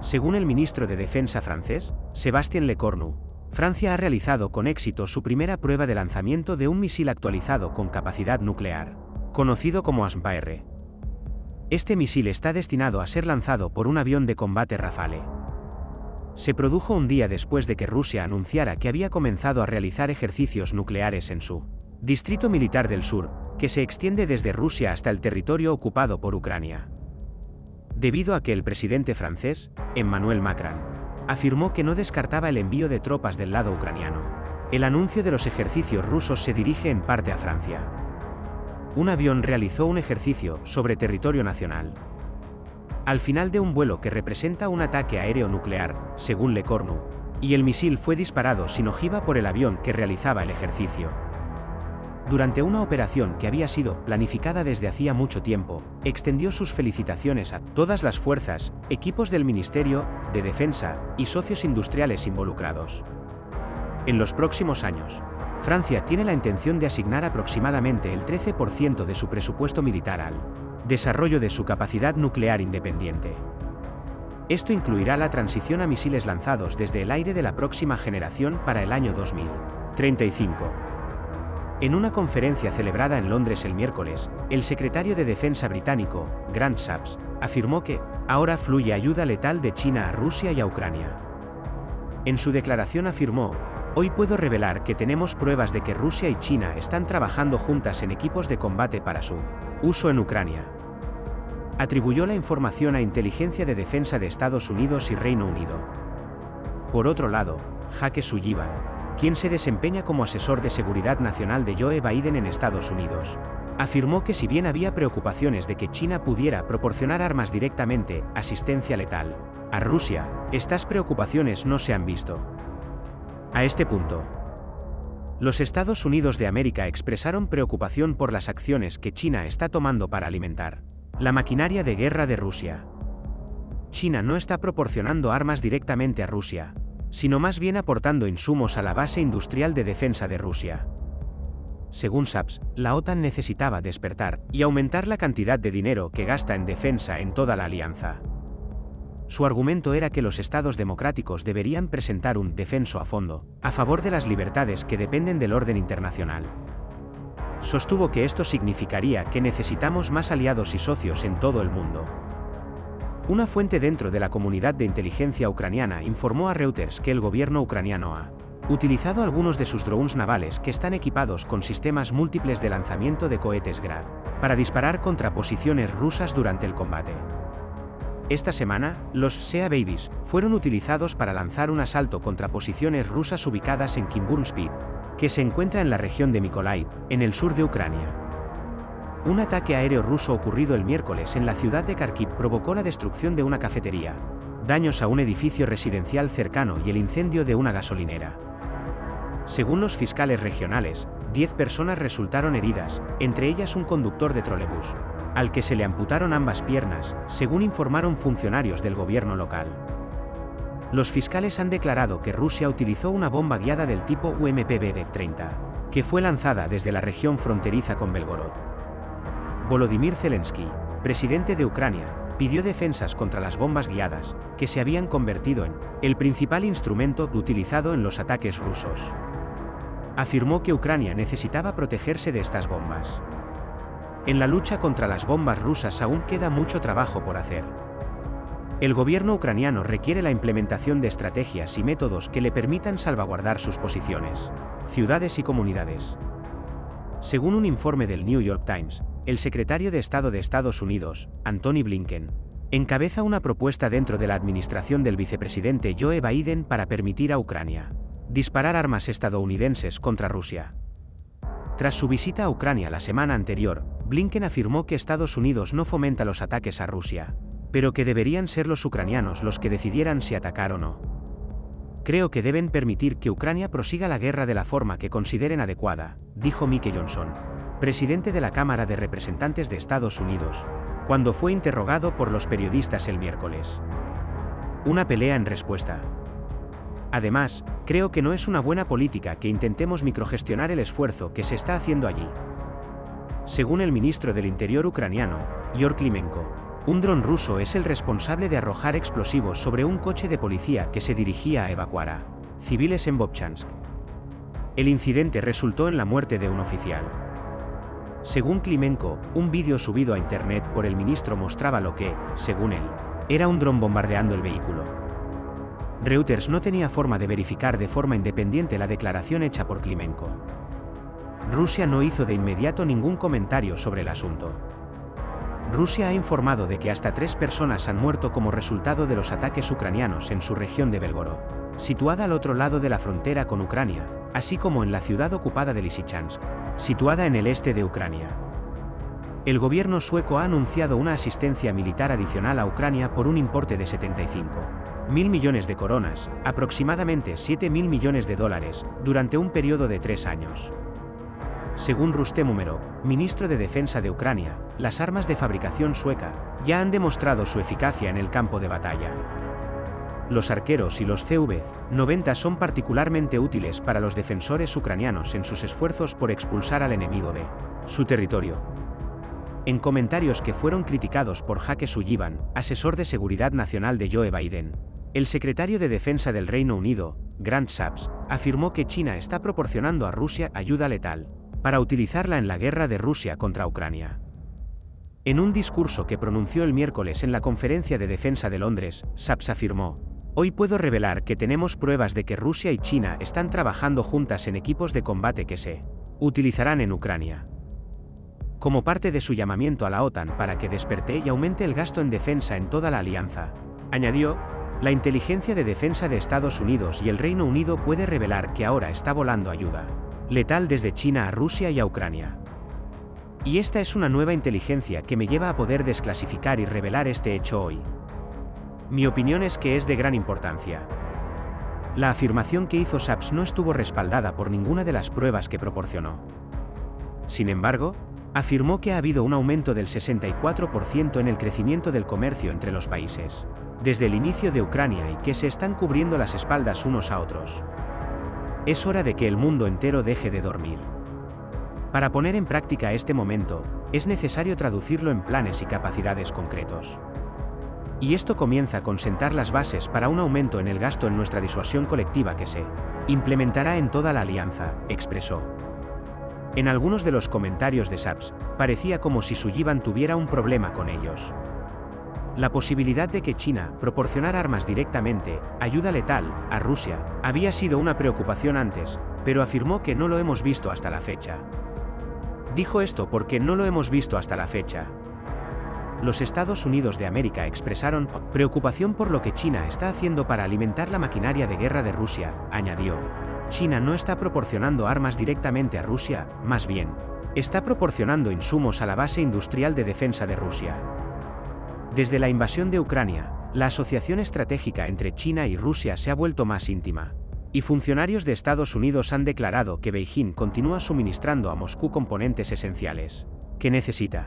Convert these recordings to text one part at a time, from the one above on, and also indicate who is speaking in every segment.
Speaker 1: Según el ministro de Defensa francés, Sébastien Lecornu, Francia ha realizado con éxito su primera prueba de lanzamiento de un misil actualizado con capacidad nuclear, conocido como ASM-R. Este misil está destinado a ser lanzado por un avión de combate Rafale. Se produjo un día después de que Rusia anunciara que había comenzado a realizar ejercicios nucleares en su Distrito Militar del Sur, que se extiende desde Rusia hasta el territorio ocupado por Ucrania. Debido a que el presidente francés, Emmanuel Macron, afirmó que no descartaba el envío de tropas del lado ucraniano, el anuncio de los ejercicios rusos se dirige en parte a Francia. Un avión realizó un ejercicio sobre territorio nacional. Al final de un vuelo que representa un ataque aéreo nuclear, según Lecornu, y el misil fue disparado sin ojiva por el avión que realizaba el ejercicio. Durante una operación que había sido planificada desde hacía mucho tiempo, extendió sus felicitaciones a todas las fuerzas, equipos del Ministerio de Defensa y socios industriales involucrados. En los próximos años, Francia tiene la intención de asignar aproximadamente el 13% de su presupuesto militar al desarrollo de su capacidad nuclear independiente. Esto incluirá la transición a misiles lanzados desde el aire de la próxima generación para el año 2035. En una conferencia celebrada en Londres el miércoles, el secretario de Defensa británico, Grant Shapps, afirmó que ahora fluye ayuda letal de China a Rusia y a Ucrania. En su declaración afirmó: "Hoy puedo revelar que tenemos pruebas de que Rusia y China están trabajando juntas en equipos de combate para su uso en Ucrania". Atribuyó la información a Inteligencia de Defensa de Estados Unidos y Reino Unido. Por otro lado, Jake Sullivan, quien se desempeña como asesor de seguridad nacional de Joe Biden en Estados Unidos, afirmó que si bien había preocupaciones de que China pudiera proporcionar armas directamente, asistencia letal, a Rusia, estas preocupaciones no se han visto. A este punto, los Estados Unidos de América expresaron preocupación por las acciones que China está tomando para alimentar la maquinaria de guerra de Rusia. China no está proporcionando armas directamente a Rusia, sino más bien aportando insumos a la base industrial de defensa de Rusia. Según Shapps, la OTAN necesitaba despertar y aumentar la cantidad de dinero que gasta en defensa en toda la alianza. Su argumento era que los estados democráticos deberían presentar un defenso a fondo, a favor de las libertades que dependen del orden internacional. Sostuvo que esto significaría que necesitamos más aliados y socios en todo el mundo. Una fuente dentro de la comunidad de inteligencia ucraniana informó a Reuters que el gobierno ucraniano ha utilizado algunos de sus drones navales que están equipados con sistemas múltiples de lanzamiento de cohetes Grad, para disparar contra posiciones rusas durante el combate. Esta semana, los Sea Babies fueron utilizados para lanzar un asalto contra posiciones rusas ubicadas en Kimburn-Spit, que se encuentra en la región de Mykolaiv, en el sur de Ucrania. Un ataque aéreo ruso ocurrido el miércoles en la ciudad de Kharkiv provocó la destrucción de una cafetería, daños a un edificio residencial cercano y el incendio de una gasolinera. Según los fiscales regionales, 10 personas resultaron heridas, entre ellas un conductor de trolebús, al que se le amputaron ambas piernas, según informaron funcionarios del gobierno local. Los fiscales han declarado que Rusia utilizó una bomba guiada del tipo UMP-BD-30, que fue lanzada desde la región fronteriza con Belgorod. Volodymyr Zelensky, presidente de Ucrania, pidió defensas contra las bombas guiadas, que se habían convertido en el principal instrumento utilizado en los ataques rusos. Afirmó que Ucrania necesitaba protegerse de estas bombas. En la lucha contra las bombas rusas aún queda mucho trabajo por hacer. El gobierno ucraniano requiere la implementación de estrategias y métodos que le permitan salvaguardar sus posiciones, ciudades y comunidades. Según un informe del New York Times, el secretario de Estado de Estados Unidos, Antony Blinken, encabeza una propuesta dentro de la administración del vicepresidente Joe Biden para permitir a Ucrania disparar armas estadounidenses contra Rusia. Tras su visita a Ucrania la semana anterior, Blinken afirmó que Estados Unidos no fomenta los ataques a Rusia, pero que deberían ser los ucranianos los que decidieran si atacar o no. Creo que deben permitir que Ucrania prosiga la guerra de la forma que consideren adecuada, dijo Mike Johnson, presidente de la Cámara de Representantes de Estados Unidos, cuando fue interrogado por los periodistas el miércoles. Una pelea en respuesta. Además, creo que no es una buena política que intentemos microgestionar el esfuerzo que se está haciendo allí. Según el ministro del Interior ucraniano, Igor Klimenko, Un dron ruso es el responsable de arrojar explosivos sobre un coche de policía que se dirigía a evacuar a civiles en Vovchansk. El incidente resultó en la muerte de un oficial. Según Klimenko, un vídeo subido a internet por el ministro mostraba lo que, según él, era un dron bombardeando el vehículo. Reuters no tenía forma de verificar de forma independiente la declaración hecha por Klimenko. Rusia no hizo de inmediato ningún comentario sobre el asunto. Rusia ha informado de que hasta 3 personas han muerto como resultado de los ataques ucranianos en su región de Belgorod, situada al otro lado de la frontera con Ucrania, así como en la ciudad ocupada de Lysychansk, situada en el este de Ucrania. El gobierno sueco ha anunciado una asistencia militar adicional a Ucrania por un importe de 75.000 millones de coronas, aproximadamente 7.000 millones de dólares, durante un periodo de 3 años. Según Rustem Umerov, ministro de Defensa de Ucrania, las armas de fabricación sueca ya han demostrado su eficacia en el campo de batalla. Los arqueros y los CV-90 son particularmente útiles para los defensores ucranianos en sus esfuerzos por expulsar al enemigo de su territorio. En comentarios que fueron criticados por Jake Sullivan, asesor de seguridad nacional de Joe Biden, el secretario de Defensa del Reino Unido, Grant Shapps, afirmó que China está proporcionando a Rusia ayuda letal para utilizarla en la guerra de Rusia contra Ucrania. En un discurso que pronunció el miércoles en la Conferencia de Defensa de Londres, Shapps afirmó: "Hoy puedo revelar que tenemos pruebas de que Rusia y China están trabajando juntas en equipos de combate que se utilizarán en Ucrania". Como parte de su llamamiento a la OTAN para que desperte y aumente el gasto en defensa en toda la alianza, añadió: "La inteligencia de defensa de Estados Unidos y el Reino Unido puede revelar que ahora está volando ayuda letal desde China a Rusia y a Ucrania. Y esta es una nueva inteligencia que me lleva a poder desclasificar y revelar este hecho hoy. Mi opinión es que es de gran importancia". La afirmación que hizo Shapps no estuvo respaldada por ninguna de las pruebas que proporcionó. Sin embargo, afirmó que ha habido un aumento del 64% en el crecimiento del comercio entre los países desde el inicio de Ucrania y que se están cubriendo las espaldas unos a otros. Es hora de que el mundo entero deje de dormir. Para poner en práctica este momento, es necesario traducirlo en planes y capacidades concretos. Y esto comienza con sentar las bases para un aumento en el gasto en nuestra disuasión colectiva que se implementará en toda la alianza, expresó. En algunos de los comentarios de Shapps, parecía como si Sullivan tuviera un problema con ellos. La posibilidad de que China proporcionara armas directamente, ayuda letal, a Rusia, había sido una preocupación antes, pero afirmó que no lo hemos visto hasta la fecha. Dijo esto porque no lo hemos visto hasta la fecha. Los Estados Unidos de América expresaron preocupación por lo que China está haciendo para alimentar la maquinaria de guerra de Rusia, añadió. China no está proporcionando armas directamente a Rusia, más bien, está proporcionando insumos a la base industrial de defensa de Rusia. Desde la invasión de Ucrania, la asociación estratégica entre China y Rusia se ha vuelto más íntima, y funcionarios de Estados Unidos han declarado que Beijing continúa suministrando a Moscú componentes esenciales que necesita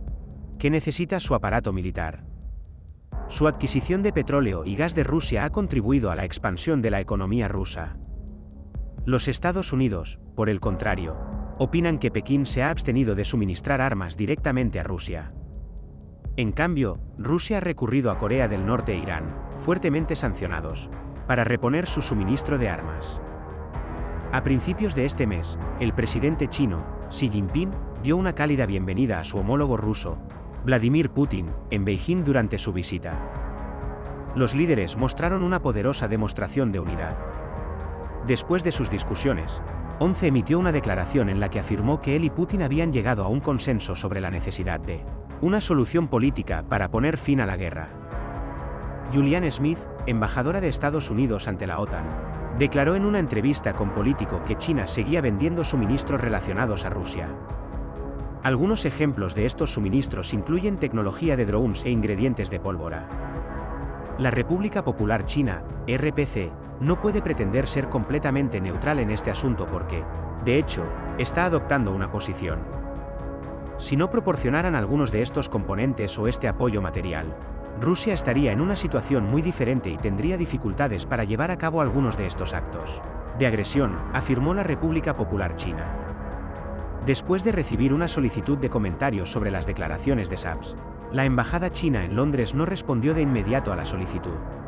Speaker 1: su aparato militar. Su adquisición de petróleo y gas de Rusia ha contribuido a la expansión de la economía rusa. Los Estados Unidos, por el contrario, opinan que Pekín se ha abstenido de suministrar armas directamente a Rusia. En cambio, Rusia ha recurrido a Corea del Norte e Irán, fuertemente sancionados, para reponer su suministro de armas. A principios de este mes, el presidente chino, Xi Jinping, dio una cálida bienvenida a su homólogo ruso, Vladimir Putin, en Beijing durante su visita. Los líderes mostraron una poderosa demostración de unidad. Después de sus discusiones, 11 emitió una declaración en la que afirmó que él y Putin habían llegado a un consenso sobre la necesidad de una solución política para poner fin a la guerra. Julianne Smith, embajadora de Estados Unidos ante la OTAN, declaró en una entrevista con Político que China seguía vendiendo suministros relacionados a Rusia. Algunos ejemplos de estos suministros incluyen tecnología de drones e ingredientes de pólvora. La República Popular China, RPC, no puede pretender ser completamente neutral en este asunto porque, de hecho, está adoptando una posición. Si no proporcionaran algunos de estos componentes o este apoyo material, Rusia estaría en una situación muy diferente y tendría dificultades para llevar a cabo algunos de estos actos de agresión, afirmó la República Popular China. Después de recibir una solicitud de comentarios sobre las declaraciones de Shapps, La embajada china en Londres no respondió de inmediato a la solicitud.